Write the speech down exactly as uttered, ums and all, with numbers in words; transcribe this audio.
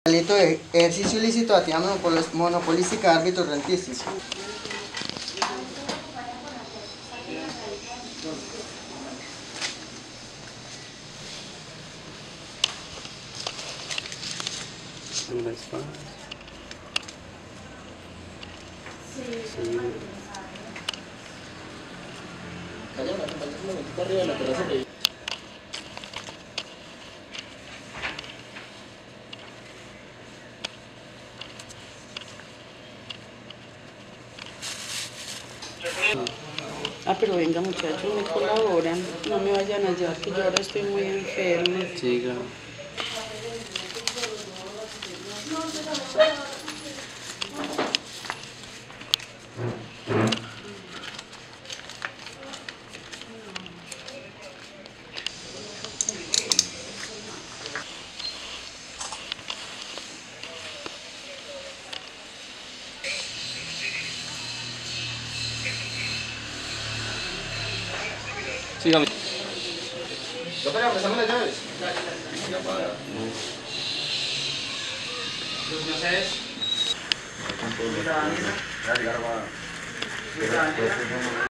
Delito de ejercicio ilícito de actividad monopolística de árbitro rentício. Una espada. Sí. Ah, pero venga muchachos, me colaboran, no me vayan allá, que yo ahora estoy muy enferma. Sí, claro. Sígame. Doctora, préstame las llaves. No sé.